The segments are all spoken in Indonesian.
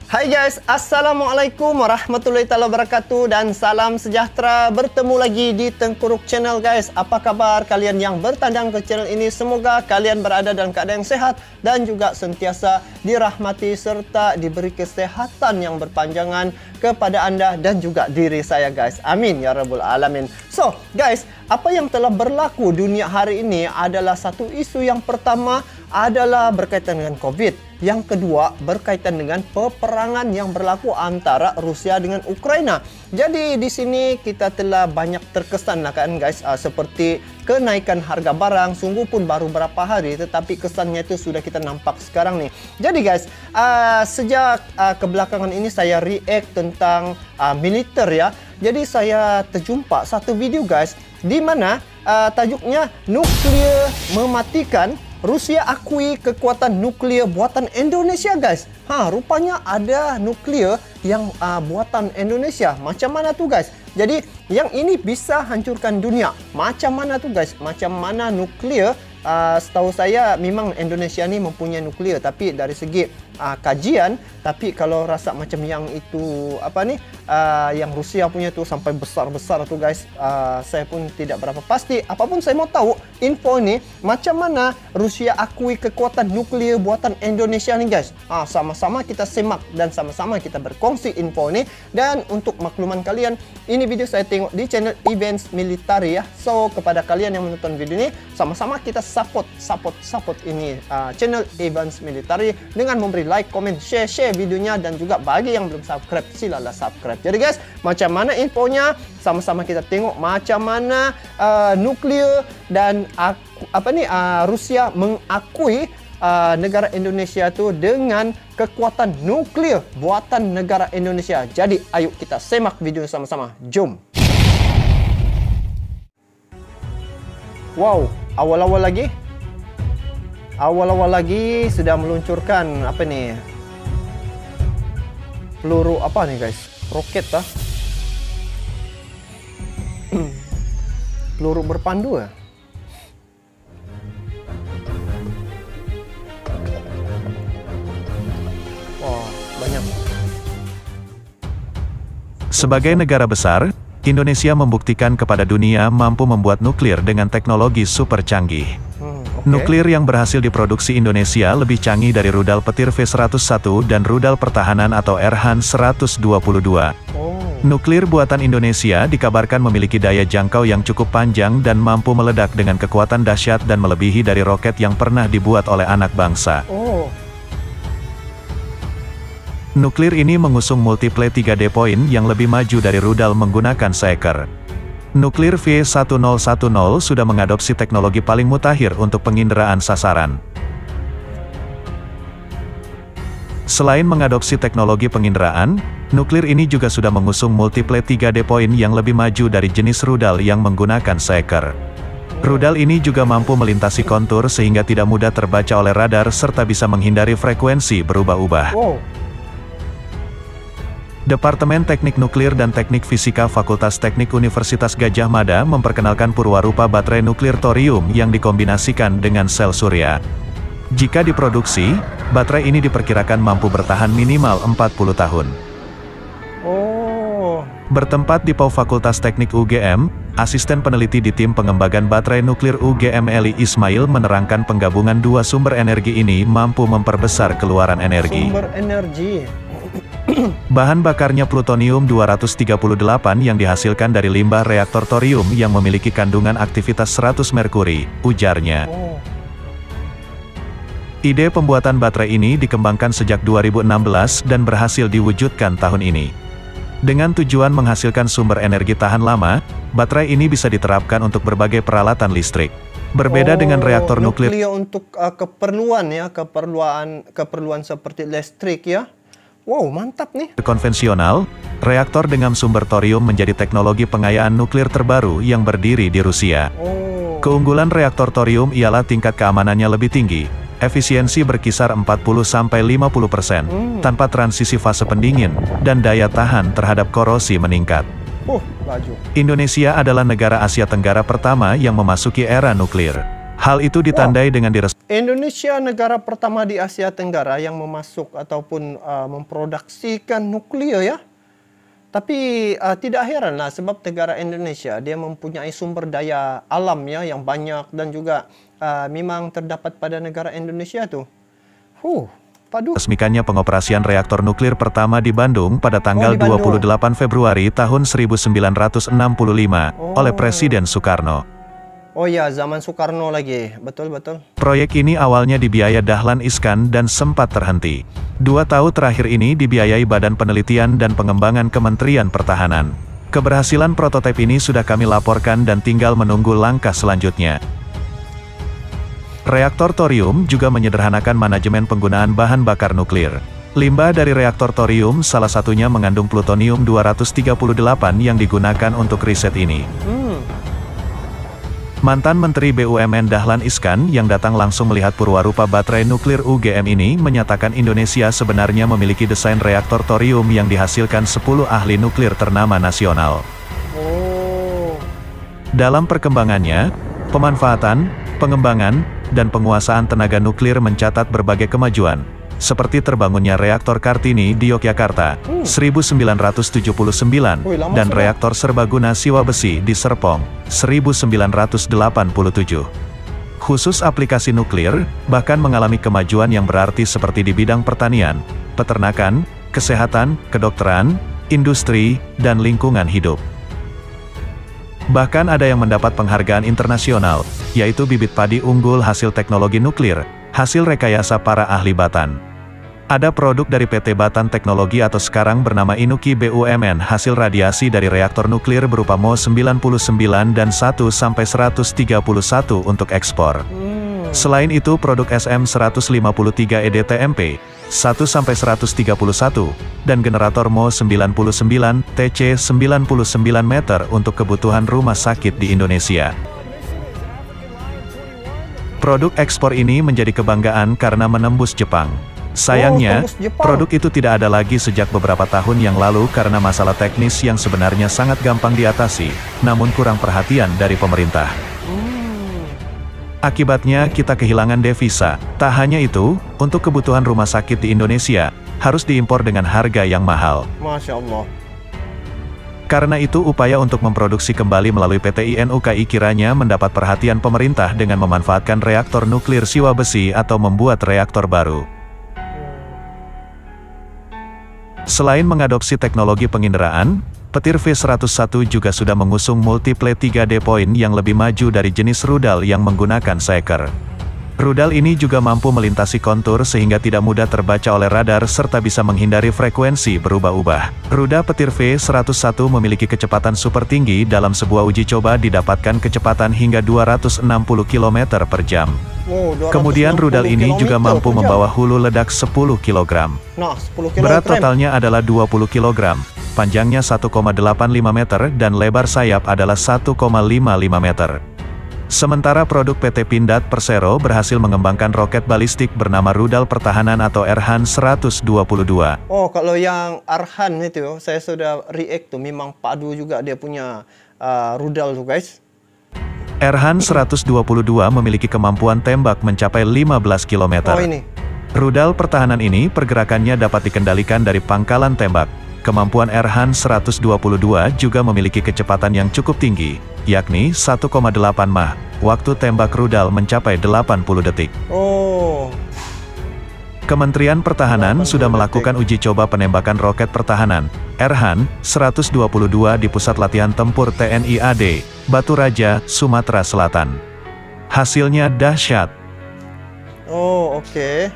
Hai guys, Assalamualaikum warahmatullahi wabarakatuh dan salam sejahtera. Bertemu lagi di Tengkuruk Channel guys. Apa kabar kalian yang bertandang ke channel ini? Semoga kalian berada dalam keadaan yang sehat dan juga sentiasa dirahmati serta diberi kesehatan yang berpanjangan kepada anda dan juga diri saya guys. Amin ya rabbul alamin. So guys, apa yang telah berlaku dunia hari ini adalah satu isu. Yang pertama adalah berkaitan dengan COVID. Yang kedua berkaitan dengan peperangan yang berlaku antara Rusia dengan Ukraina. Jadi di sini kita telah banyak terkesan lah kan guys, seperti kenaikan harga barang. Sungguh pun baru berapa hari tetapi kesannya itu sudah kita nampak sekarang nih. Jadi guys, sejak kebelakangan ini saya react tentang militer ya. Jadi saya terjumpa satu video guys di mana tajuknya nuklir mematikan, Rusia akui kekuatan nuklir buatan Indonesia guys. Rupanya ada nuklir yang buatan Indonesia. Macam mana tuh guys? Jadi yang ini bisa hancurkan dunia. Macam mana tuh guys? Macam mana nuklir? Setahu saya memang Indonesia ni mempunyai nuklir, tapi dari segi kajian, tapi kalau rasa macam yang itu yang Rusia punya tu sampai besar-besar tu guys, saya pun tidak berapa pasti. Apapun saya mau tahu info ni macam mana Rusia akui kekuatan nuklir buatan Indonesia ni guys. Sama-sama kita simak dan sama-sama kita berkongsi info ni. Dan untuk makluman kalian, ini video saya tengok di channel Events Military ya. So kepada kalian yang menonton video ni, sama-sama kita support ini channel Events Military dengan memberi like, komen, share videonya, dan juga bagi yang belum subscribe silalah subscribe. Jadi guys, macam mana infonya? Sama-sama kita tengok macam mana nuklir dan Rusia mengakui negara Indonesia tu dengan kekuatan nuklir buatan negara Indonesia. Jadi ayo kita semak video sama-sama. Jom. Wow, awal-awal lagi sudah meluncurkan peluru apa nih guys? Roket lah. Peluru berpandu ya. Wah, banyak. Sebagai negara besar, Indonesia membuktikan kepada dunia mampu membuat nuklir dengan teknologi super canggih. Nuklir yang berhasil diproduksi Indonesia lebih canggih dari rudal petir V101 dan rudal pertahanan atau Erhan 122. Nuklir buatan Indonesia dikabarkan memiliki daya jangkau yang cukup panjang dan mampu meledak dengan kekuatan dahsyat dan melebihi dari roket yang pernah dibuat oleh anak bangsa. Nuklir ini mengusung multiple 3D point yang lebih maju dari rudal menggunakan seker. Nuklir V1010 sudah mengadopsi teknologi paling mutakhir untuk penginderaan sasaran. Selain mengadopsi teknologi penginderaan, nuklir ini juga sudah mengusung multiple 3D point yang lebih maju dari jenis rudal yang menggunakan seker. Rudal ini juga mampu melintasi kontur sehingga tidak mudah terbaca oleh radar serta bisa menghindari frekuensi berubah-ubah. Departemen Teknik Nuklir dan Teknik Fisika Fakultas Teknik Universitas Gadjah Mada memperkenalkan purwarupa baterai nuklir thorium yang dikombinasikan dengan sel surya. Jika diproduksi, baterai ini diperkirakan mampu bertahan minimal 40 tahun. Bertempat di PAU Fakultas Teknik UGM, asisten peneliti di tim pengembangan baterai nuklir UGM Eli Ismail menerangkan penggabungan dua sumber energi ini mampu memperbesar keluaran energi. Bahan bakarnya plutonium-238 yang dihasilkan dari limbah reaktor thorium yang memiliki kandungan aktivitas 100 merkuri, ujarnya. Ide pembuatan baterai ini dikembangkan sejak 2016 dan berhasil diwujudkan tahun ini. Dengan tujuan menghasilkan sumber energi tahan lama, baterai ini bisa diterapkan untuk berbagai peralatan listrik. Berbeda dengan reaktor nuklir untuk keperluan seperti listrik ya. Wow, mantap nih. Konvensional, reaktor dengan sumber thorium menjadi teknologi pengayaan nuklir terbaru yang berdiri di Rusia. Keunggulan reaktor thorium ialah tingkat keamanannya lebih tinggi, efisiensi berkisar 40–50% tanpa transisi fase pendingin, dan daya tahan terhadap korosi meningkat. Indonesia adalah negara Asia Tenggara pertama yang memasuki era nuklir. Hal itu ditandai dengan Indonesia negara pertama di Asia Tenggara yang memasuk ataupun memproduksikan nuklir ya. Tapi tidak heranlah sebab negara Indonesia dia mempunyai sumber daya alam ya yang banyak dan juga memang terdapat pada negara Indonesia tu. Resmikannya pengoperasian reaktor nuklir pertama di Bandung pada tanggal 28 Februari tahun 1965 oleh Presiden Soekarno. Oh ya, zaman Soekarno lagi, betul-betul. Proyek ini awalnya dibiayai Dahlan Iskan dan sempat terhenti. 2 tahun terakhir ini dibiayai Badan Penelitian dan Pengembangan Kementerian Pertahanan. Keberhasilan prototipe ini sudah kami laporkan dan tinggal menunggu langkah selanjutnya. Reaktor thorium juga menyederhanakan manajemen penggunaan bahan bakar nuklir. Limbah dari reaktor thorium salah satunya mengandung plutonium 238 yang digunakan untuk riset ini. Mantan Menteri BUMN Dahlan Iskan yang datang langsung melihat purwarupa baterai nuklir UGM ini menyatakan Indonesia sebenarnya memiliki desain reaktor thorium yang dihasilkan 10 ahli nuklir ternama nasional. Dalam perkembangannya, pemanfaatan, pengembangan, dan penguasaan tenaga nuklir mencatat berbagai kemajuan, seperti terbangunnya reaktor Kartini di Yogyakarta, 1979, dan reaktor serbaguna Siwa Besi di Serpong, 1987. Khusus aplikasi nuklir, bahkan mengalami kemajuan yang berarti seperti di bidang pertanian, peternakan, kesehatan, kedokteran, industri, dan lingkungan hidup. Bahkan ada yang mendapat penghargaan internasional, yaitu bibit padi unggul hasil teknologi nuklir, hasil rekayasa para ahli Batan. Ada produk dari PT Batan Teknologi atau sekarang bernama Inuki BUMN hasil radiasi dari reaktor nuklir berupa Mo 99 dan 1-131 untuk ekspor. Selain itu produk SM153 EDTMP, 1-131, dan generator Mo 99 TC 99 meter untuk kebutuhan rumah sakit di Indonesia. Produk ekspor ini menjadi kebanggaan karena menembus Jepang. Sayangnya, produk itu tidak ada lagi sejak beberapa tahun yang lalu karena masalah teknis yang sebenarnya sangat gampang diatasi, namun kurang perhatian dari pemerintah. Akibatnya kita kehilangan devisa. Tak hanya itu, untuk kebutuhan rumah sakit di Indonesia, harus diimpor dengan harga yang mahal. Masya Allah. Karena itu upaya untuk memproduksi kembali melalui PT INUKI kiranya mendapat perhatian pemerintah dengan memanfaatkan reaktor nuklir Siwa Besi atau membuat reaktor baru. Selain mengadopsi teknologi penginderaan, petir V101 juga sudah mengusung multiple 3D point yang lebih maju dari jenis rudal yang menggunakan seeker. Rudal ini juga mampu melintasi kontur sehingga tidak mudah terbaca oleh radar serta bisa menghindari frekuensi berubah-ubah. Rudal petir V101 memiliki kecepatan super tinggi dalam sebuah uji coba didapatkan kecepatan hingga 260 km per jam. Kemudian rudal ini juga mampu membawa hulu ledak 10 kg. Berat totalnya adalah 20 kg, panjangnya 1,85 meter dan lebar sayap adalah 1,55 meter. Sementara produk PT Pindad Persero berhasil mengembangkan roket balistik bernama rudal pertahanan atau Erhan 122. Oh, kalau yang Arhan itu, saya sudah react tuh, memang padu juga dia punya rudal tuh guys. Erhan 122 memiliki kemampuan tembak mencapai 15 km. Oh ini. Rudal pertahanan ini pergerakannya dapat dikendalikan dari pangkalan tembak. Kemampuan Erhan 122 juga memiliki kecepatan yang cukup tinggi, yakni 1,8 Mach. Waktu tembak rudal mencapai 80 detik. Kementerian Pertahanan sudah melakukan uji coba penembakan roket pertahanan Erhan 122 di Pusat Latihan Tempur TNI AD, Batu Raja, Sumatera Selatan. Hasilnya dahsyat. Oke.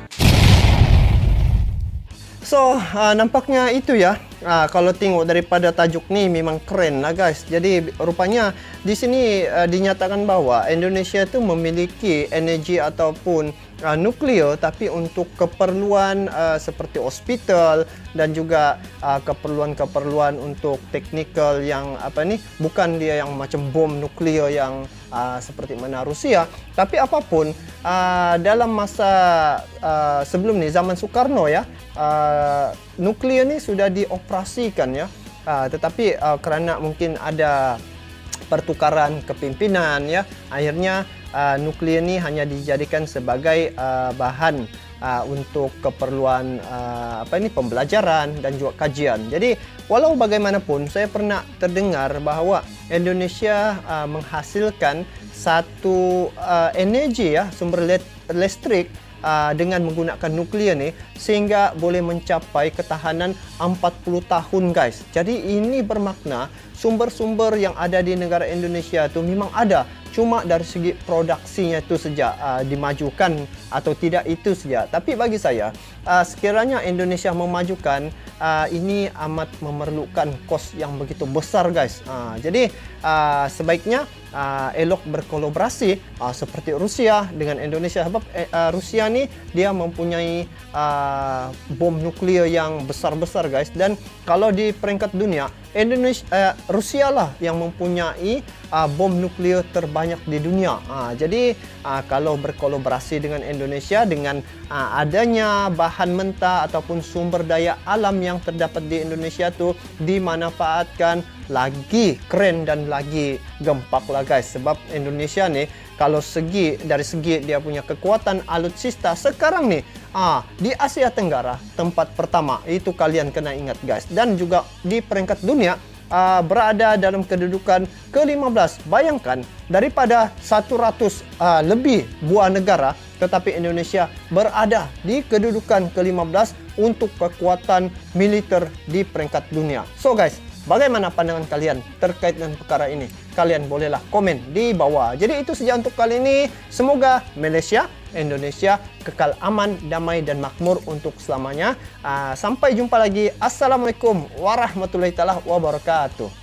So, nampaknya itu ya. Kalau tengok daripada tajuk nih memang keren lah guys. Jadi rupanya di sini dinyatakan bahwa Indonesia itu memiliki energi ataupun nuklir, tapi untuk keperluan seperti hospital dan juga keperluan-keperluan untuk teknikal yang bukan dia yang macam bom nuklir yang seperti mana Rusia, tapi apapun dalam masa sebelum ni zaman Soekarno ya, nuklir ni sudah dioperasikan ya, tetapi kerana mungkin ada pertukaran kepimpinan ya. Akhirnya nuklir ini hanya dijadikan sebagai bahan untuk keperluan pembelajaran dan juga kajian. Jadi walau bagaimanapun saya pernah terdengar bahwa Indonesia menghasilkan satu energi ya, sumber listrik dengan menggunakan nuklir nih, sehingga boleh mencapai ketahanan 40 tahun guys. Jadi ini bermakna sumber-sumber yang ada di negara Indonesia itu memang ada, cuma dari segi produksinya itu saja dimajukan atau tidak itu saja. Tapi bagi saya sekiranya Indonesia memajukan, ini amat memerlukan kos yang begitu besar guys. Jadi sebaiknya elok berkolaborasi seperti Rusia dengan Indonesia, sebab Rusia ni dia mempunyai bom nuklir yang besar-besar guys, dan kalau di peringkat dunia Rusia lah yang mempunyai bom nuklir terbanyak di dunia. Jadi kalau berkolaborasi dengan Indonesia dengan adanya bahan mentah ataupun sumber daya alam yang terdapat di Indonesia tu dimanfaatkan, lagi keren dan lagi gempak lah guys. Sebab Indonesia nih kalau dari segi dia punya kekuatan alutsista sekarang nih di Asia Tenggara tempat pertama, itu kalian kena ingat guys. Dan juga di peringkat dunia berada dalam kedudukan ke-15. Bayangkan daripada 100 lebih buah negara, tetapi Indonesia berada di kedudukan ke-15 untuk kekuatan militer di peringkat dunia. So guys, bagaimana pandangan kalian terkait dengan perkara ini? Kalian bolehlah komen di bawah. Jadi itu saja untuk kali ini. Semoga Malaysia, Indonesia kekal aman, damai dan makmur untuk selamanya. Sampai jumpa lagi. Assalamualaikum warahmatullahi wabarakatuh.